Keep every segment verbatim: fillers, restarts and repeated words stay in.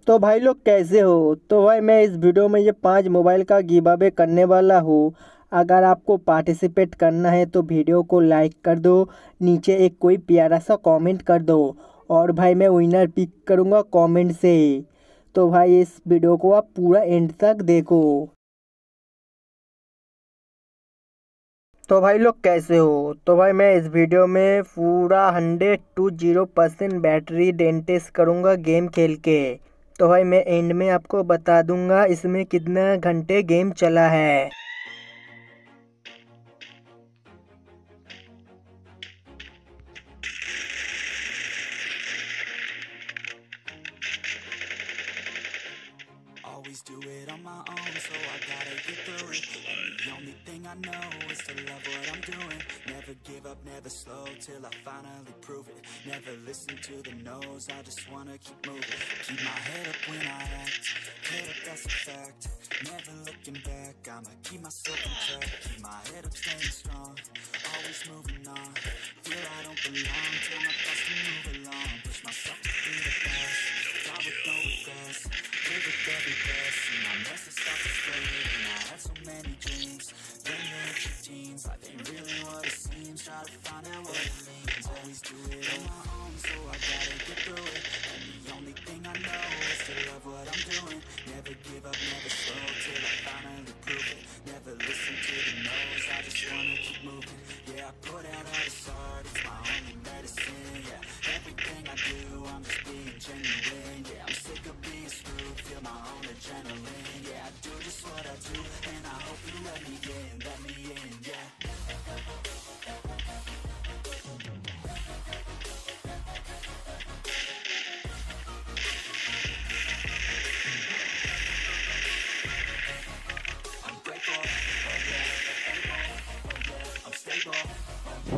तो भाई लोग कैसे हो। तो भाई मैं इस वीडियो में ये पांच मोबाइल का गिव अवे करने वाला हूँ। अगर आपको पार्टिसिपेट करना है तो वीडियो को लाइक कर दो, नीचे एक कोई प्यारा सा कमेंट कर दो और भाई मैं विनर पिक करूँगा कमेंट से। तो भाई इस वीडियो को आप पूरा एंड तक देखो। तो भाई लोग कैसे हो। तो भाई मैं इस वीडियो में पूरा hundred to zero percent battery डेंटेस करूँगा गेम खेल के। तो भाई मैं एंड में आपको बता दूंगा इसमें कितना घंटे गेम चला है। Always do it on my own, so I gotta get through it. And the only thing I know is to love what I'm doing. Never give up, never slow, till I finally prove it. Never listen to the no's, I just wanna keep moving. Keep my head up when I act, head up, that's a fact. Never looking back, I'ma keep myself on track. Keep my head up, staying strong, always moving on. Feel I don't belong, tell my thoughts to move along. Push myself to be the best, die with no regrets. Live with every breath, see my message start to spread. And I had so many dreams, then you hit your teens. Life ain't really what it seems, try to find out what it means. Always do it on my own, so I gotta get through it. And the only thing I know is to love what I'm doing. Never give up, never slow, till I finally prove it. Never listen to the no's, I just wanna keep moving. Yeah, I put out all this art, it's my only medicine. Yeah, everything I do, I'm just being genuine. Yeah, I'm sick of being screwed, feel my own adrenaline. Yeah, I do just what I do, and I hope you let me in, let me in, yeah. I'm grateful, oh yeah, I'm stable, oh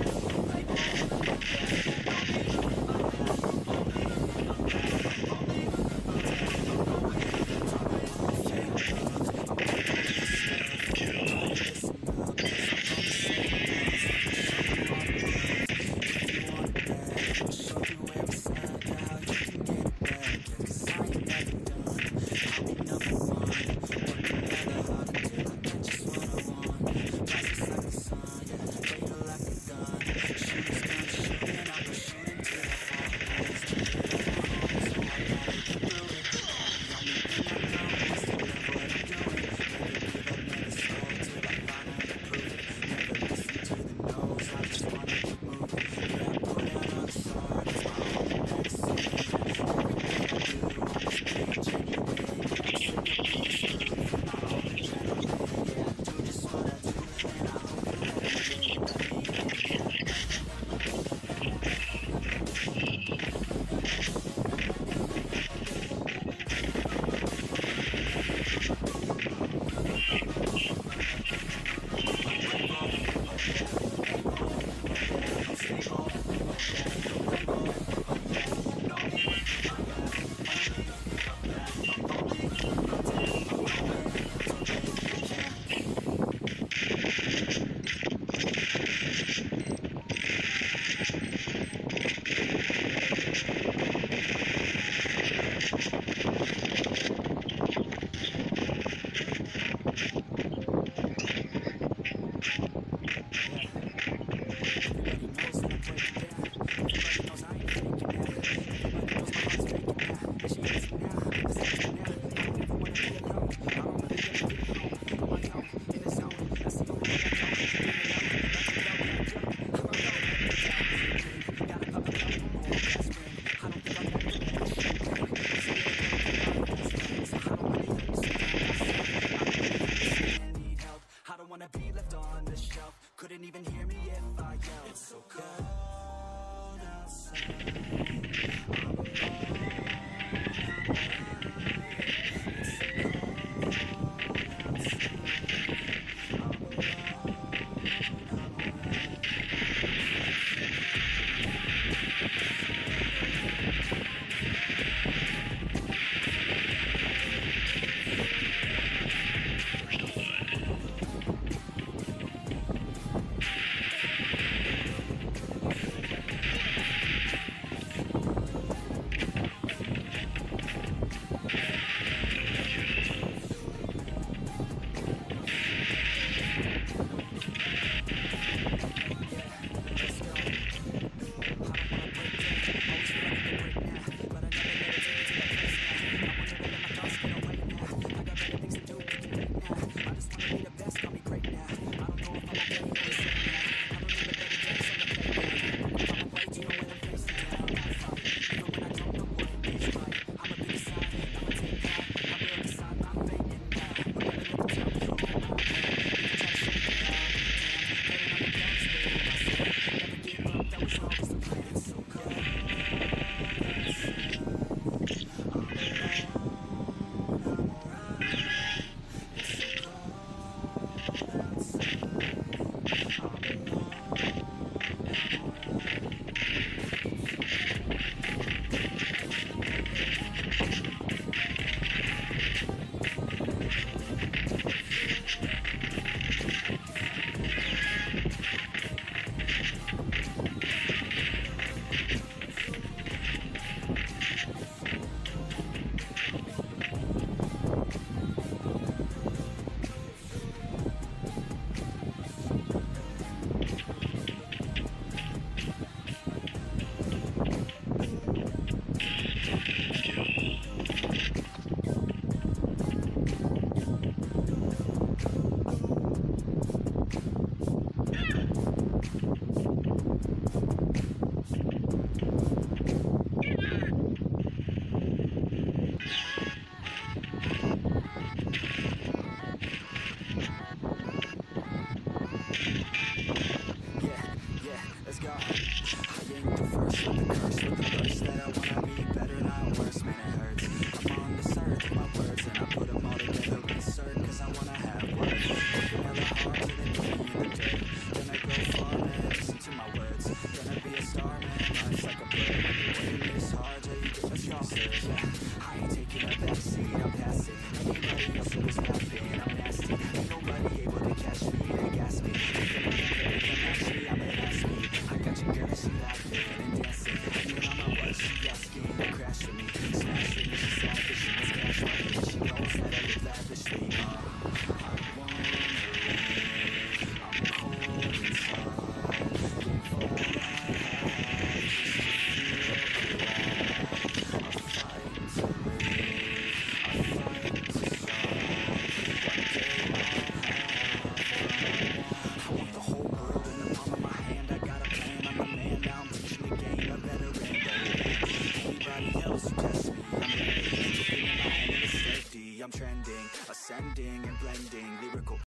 I'm trending, ascending and blending lyrical